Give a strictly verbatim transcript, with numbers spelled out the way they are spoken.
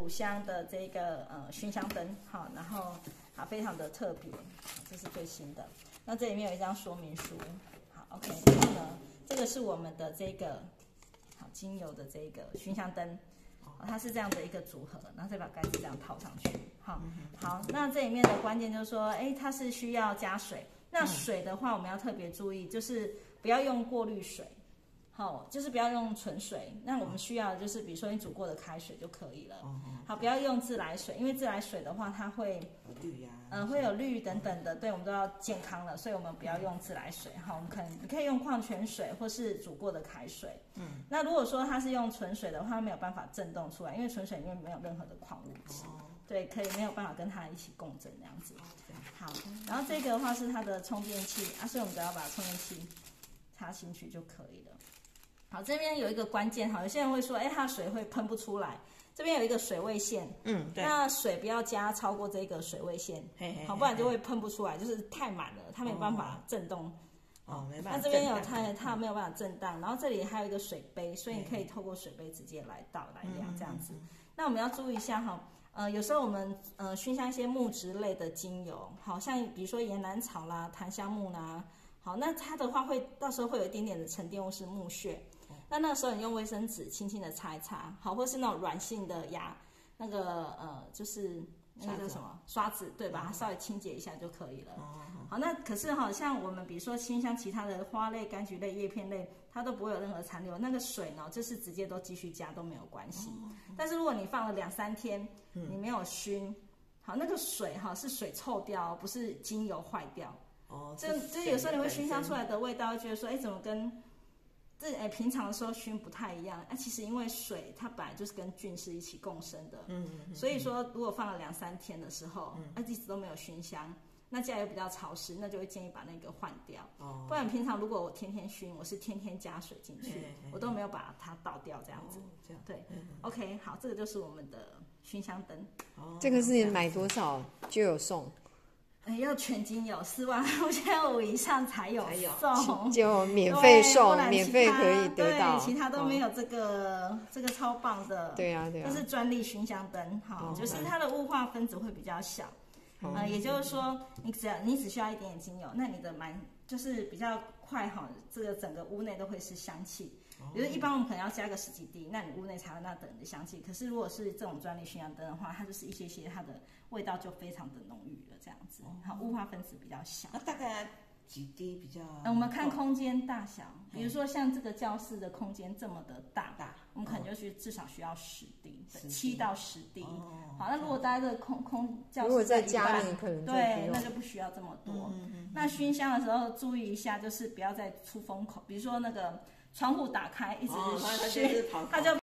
乳香的这个呃熏香灯，好，然后好非常的特别，这是最新的。那这里面有一张说明书，好 ，OK， 然后呢，这个是我们的这个好精油的这个熏香灯。它是这样的一个组合，然后再把盖子这样套上去。好，好，那这里面的关键就是说，哎，它是需要加水。那水的话，我们要特别注意，就是不要用过滤水，好，就是不要用纯水。那我们需要的就是，比如说你煮过的开水就可以了。好，不要用自来水，因为自来水的话，它会有氯呀， 呃，会有氯等等的，对我们都要健康了，所以我们不要用自来水。好，我们可能你可以用矿泉水或是煮过的开水。嗯，那如果说它是用纯水的话，没有办法震动出来，因为纯水里面没有任何的矿物质。哦，对，可以没有办法跟它一起共振这样子。好，然后这个的话是它的充电器啊，所以我们只要把充电器插进去就可以了。好，这边有一个关键，好，有些人会说，哎，它的水会喷不出来。这边有一个水位线，嗯，对，那水不要加超过这个水位线，嘿嘿好，不然就会喷不出来，就是太满了，它没有办法震动。哦，没办法。那这边有它，它没有办法震荡，然后这里还有一个水杯，所以你可以透过水杯直接来倒来量这样子。那我们要注意一下哈，呃，有时候我们呃熏香一些木质类的精油，好像比如说岩兰草啦、檀香木啦，好，那它的话会到时候会有一点点的沉淀物是木屑。那那个时候你用卫生纸轻轻的擦一擦，好，或是那种软性的牙，那个呃，就是那个叫什么刷子，对吧？它稍微清洁一下就可以了。好，那可是哈，像我们比如说清香其他的花类、柑橘类、叶片类，它都不会有任何残留。那个水呢，就是直接都继续加都没有关系。但是如果你放了两三天，你没有熏，好，那个水哈是水臭掉，不是精油坏掉。哦，这这有时候你会熏香出来的味道，觉得说，哎，怎么跟这哎，平常的时候熏不太一样，啊，其实因为水它本来就是跟菌是一起共生的，嗯嗯嗯，所以说如果放了两三天的时候，嗯，啊，一直都没有熏香，那家又比较潮湿，那就会建议把那个换掉。哦，不然平常如果我天天熏，我是天天加水进去，嘿嘿嘿我都没有把它倒掉这样子。哦，这样对，嗯 ，OK， 好，这个就是我们的熏香灯。哦， 这个是买多少就有送？ 哎，要全精油四万五千五以上才有送， 就免费送，免费可以得到， 对，其他都没有这个、哦、这个超棒的， 对啊对啊， 这是专利熏香灯，好，哦，就是它的雾化分子会比较小，嗯，呃，也就是说你只要你只需要一点点精油，那你的蛮就是比较快哈，这个整个屋内都会是香气。比如一般我们可能要加个十几滴，那你屋内才有那等的香气。可是如果是这种专利熏香灯的话，它就是一些些，它的味道就非常的浓郁了，这样子。好，雾化分子比较小。 那大概几滴比较？ 嗯，我们看空间大小，比如说像这个教室的空间这么的大，大，我们可能就需至少需要十滴，七到十滴。好，那如果待在空空教室， 如果在家里可能对，那就不需要这么多。那熏香的时候注意一下，就是不要在出风口，比如说那个窗户打开一直熏，它就